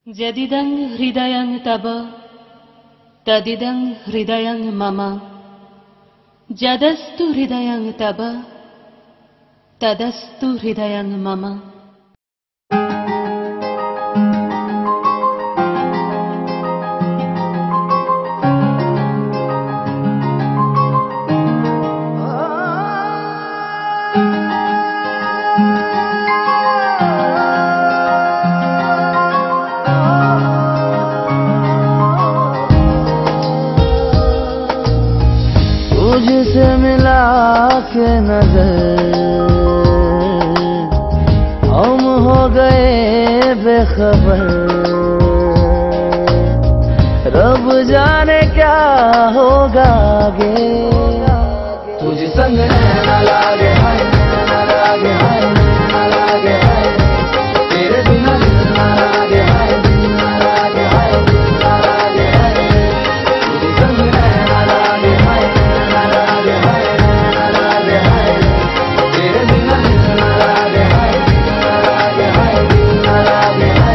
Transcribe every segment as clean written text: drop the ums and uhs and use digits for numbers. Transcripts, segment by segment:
जदिदं हृदयं तव तदिदं हृदयं मम। जदस्तु हृदयं तव तदस्तु हृदयं मम। तुझसे मिला के नजर हम हो गए बेखबर। रब जाने क्या होगा आगे। तुझ संग न लागे हाय न लागे हाय न लागे हाय। तेरे बिना दिल न लागे हाय न लागे हाय न लागे हाय। तुझ संग न लागे हाय न लागे हाय न लागे हाय। तेरे बिना दिल न लागे हाय न लागे हाय न लागे हाय।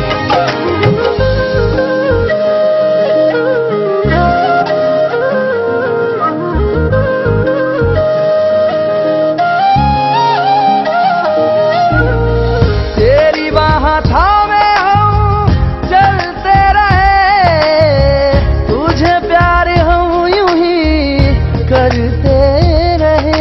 तेरी बाह थामे हम चलते रहे। तुझे प्यार हम यूं ही करते रहे।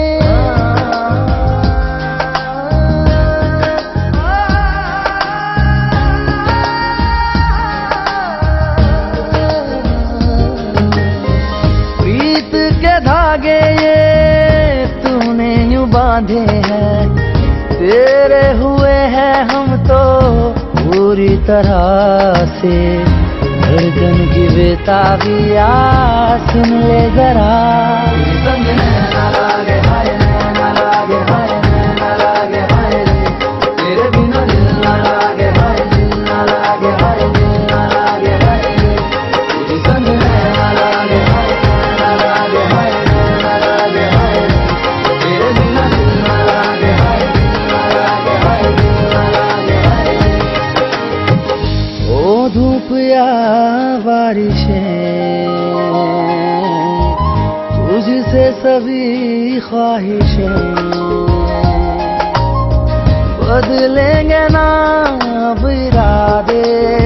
प्रीत के धागे ये तूने यूं बांधे हैं। तेरे हुए हैं हम तो पूरी तरह से। धड़कन की बेताबिया सुन ले जरा। संग न लागे हाय न लागे हाय न लागे हाय। तेरे बिना दिल न लागे हाय न लागे हाय न लागे हाय। तुझे संग न लागे हाय न लागे हाय न लागे हाय। तेरे बिना दिल न लागे हाय न लागे हाय न लागे हाय। ओ धूप या बारिशें तुझसे सभी ख्वाहिशें। बदलेंगे ना अब इरादे।